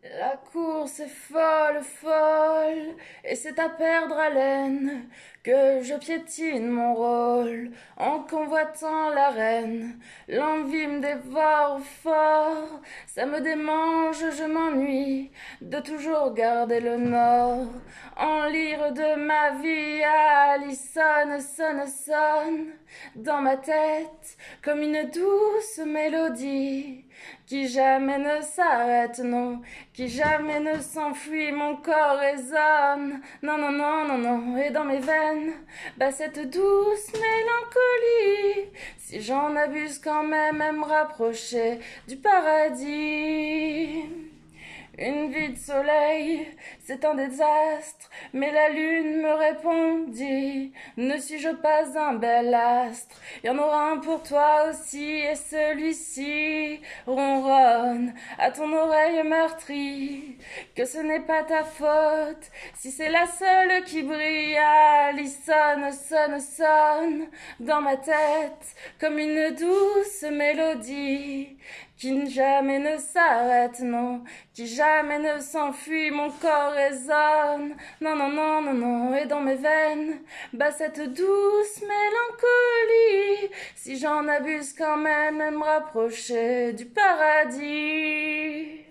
La course est folle, folle, et c'est à perdre haleine que je piétine mon rôle en convoitant la reine. L'envie me dévore fort, ça me démange, je m'ennuie de toujours garder le nord. En lyre de ma vie, Alice sonne, sonne, sonne dans ma tête comme une douce mélodie qui jamais ne s'arrête, non, qui jamais ne s'enfuit, mon corps résonne, non, non, non, non, non, et dans mes veines, bah cette douce mélancolie, si j'en abuse quand même, elle me rapprocher du paradis. Une vie de soleil, c'est un désastre, mais la lune me répondit, ne suis-je pas un bel astre? Y en aura un pour toi aussi, et celui-ci ronronne à ton oreille meurtrie, que ce n'est pas ta faute, si c'est la seule qui brille. Alice sonne, sonne, sonne dans ma tête, comme une douce mélodie, qui jamais ne s'arrête, non, qui jamais ne s'enfuit, mon corps résonne, non, non, non, non, non, et dans mes veines, bah cette douce mélancolie, si j'en abuse quand même, elle me rapprocher du paradis.